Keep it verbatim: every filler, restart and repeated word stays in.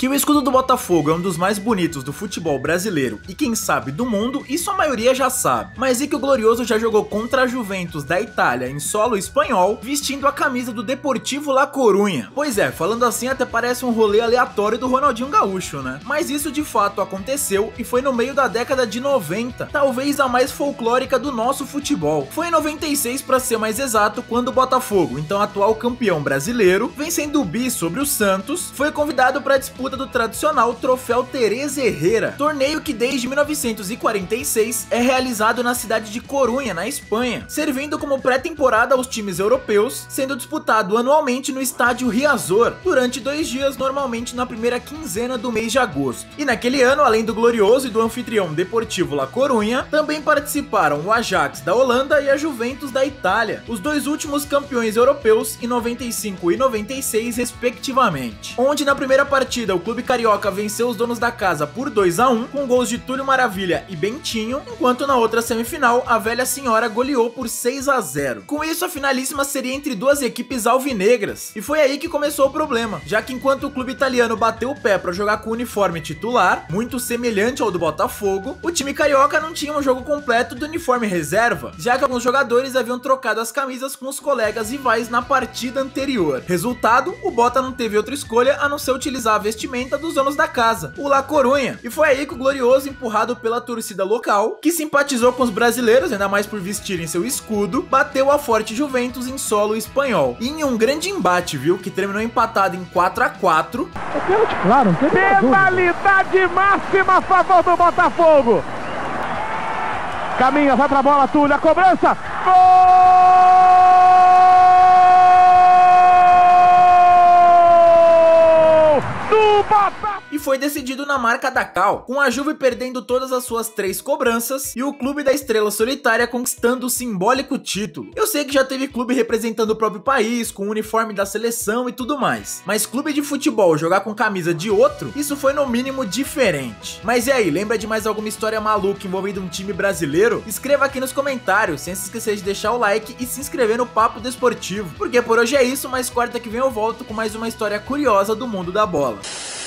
Que o escudo do Botafogo é um dos mais bonitos do futebol brasileiro e quem sabe do mundo, isso a maioria já sabe. Mas e que o Glorioso já jogou contra a Juventus da Itália em solo espanhol, vestindo a camisa do Deportivo La Coruña. Pois é, falando assim até parece um rolê aleatório do Ronaldinho Gaúcho, né? Mas isso de fato aconteceu e foi no meio da década de noventa, talvez a mais folclórica do nosso futebol. Foi em noventa e seis para ser mais exato, quando o Botafogo, então atual campeão brasileiro, vencendo o bi sobre o Santos, foi convidado para a disputa do tradicional Troféu Teresa Herrera, torneio que desde mil novecentos e quarenta e seis é realizado na cidade de Corunha, na Espanha, servindo como pré-temporada aos times europeus, sendo disputado anualmente no estádio Riazor, durante dois dias, normalmente na primeira quinzena do mês de agosto. E naquele ano, além do Glorioso e do anfitrião Deportivo La Coruña, também participaram o Ajax da Holanda e a Juventus da Itália, os dois últimos campeões europeus em noventa e cinco e noventa e seis respectivamente, onde na primeira partida o clube carioca venceu os donos da casa por dois a um, com gols de Túlio Maravilha e Bentinho, enquanto na outra semifinal a velha senhora goleou por seis a zero. Com isso, a finalíssima seria entre duas equipes alvinegras, e foi aí que começou o problema, já que enquanto o clube italiano bateu o pé para jogar com o uniforme titular, muito semelhante ao do Botafogo, o time carioca não tinha um jogo completo do uniforme reserva, já que alguns jogadores haviam trocado as camisas com os colegas rivais na partida anterior. Resultado, o Bota não teve outra escolha a não ser utilizar a vestimenta dos donos da casa, o La Coruña, e foi aí que o Glorioso, empurrado pela torcida local, que simpatizou com os brasileiros, ainda mais por vestirem seu escudo, bateu a forte Juventus em solo espanhol, e em um grande embate, viu, que terminou empatado em quatro a quatro. É pênalti, claro, não tem penalidade máxima a favor do Botafogo. Caminha, vai pra bola, Túlio, a cobrança, gol! Do Botafogo! E foi decidido na marca da Cal, com a Juve perdendo todas as suas três cobranças e o clube da Estrela Solitária conquistando o simbólico título. Eu sei que já teve clube representando o próprio país, com o uniforme da seleção e tudo mais, mas clube de futebol jogar com camisa de outro, isso foi no mínimo diferente. Mas e aí, lembra de mais alguma história maluca envolvendo um time brasileiro? Escreva aqui nos comentários, sem se esquecer de deixar o like e se inscrever no Papo Desportivo, porque por hoje é isso, mas quarta que vem eu volto com mais uma história curiosa do mundo da bola.